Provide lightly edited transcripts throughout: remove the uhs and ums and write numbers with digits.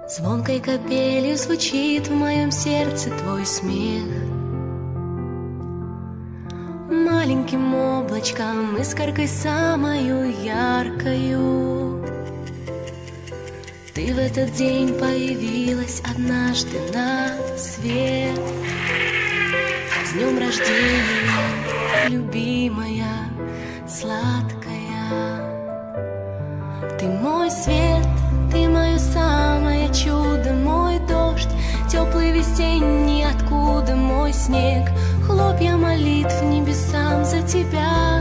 Звонкой капелью звучит в моем сердце твой смех. Маленьким облачком, искоркой самою яркою, ты в этот день появилась однажды на свет. С днем рождения, любимая, сладкая. Ты мой свет, ты мое самое чудо, мой дождь, теплый весенний, откуда мой снег, хлопья молитв небесам за тебя.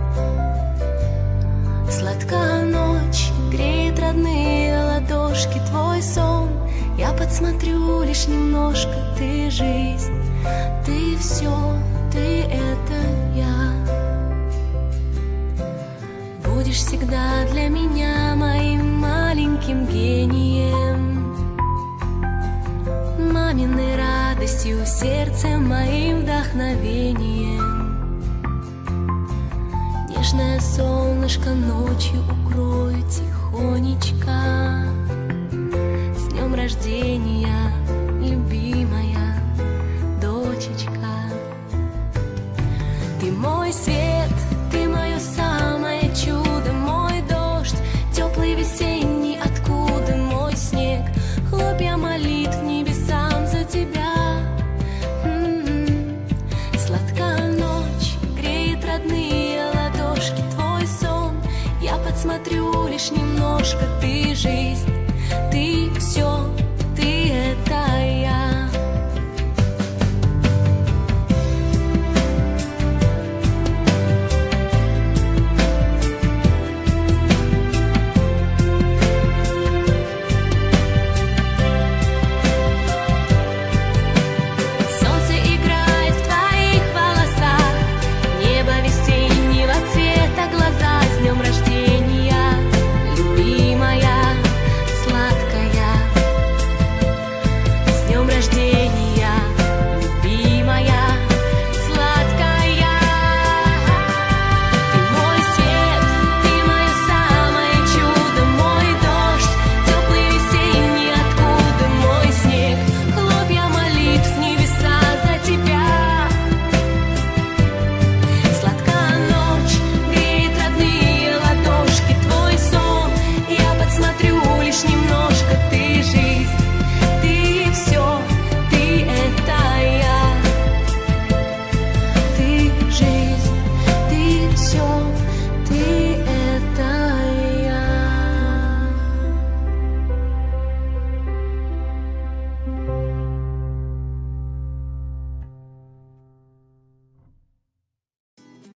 Сладкая ночь греет родные ладошки, твой сон я подсмотрю лишь немножко. Ты жизнь, ты все, ты это я. Будешь всегда для меня моим маленьким гением, маминой радостью, сердцем моим вдохновением. Нежное солнышко ночью укрою тихонечко. С днем рождения, любимая дочечка. Ты мой свет, ты мое самое чудо, мой дождь, теплый весенний, откуда мой снег, хлопья молитв небесам за тебя. Сладкая ночь греет родные ладошки, твой сон я подсмотрю лишь немножко. Ты жизнь,